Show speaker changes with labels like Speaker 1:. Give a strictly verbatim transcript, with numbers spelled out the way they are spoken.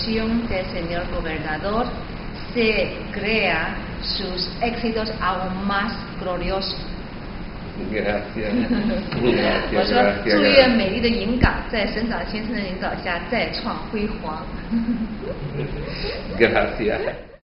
Speaker 1: dirección del señor gobernador se crea sus éxitos aún más gloriosos。
Speaker 2: Gracias.
Speaker 1: 我
Speaker 2: Gracias.
Speaker 1: 说，
Speaker 2: Gracias.
Speaker 1: 祝愿美丽的引导在省长先生的引导下再创辉煌。
Speaker 2: Gracias.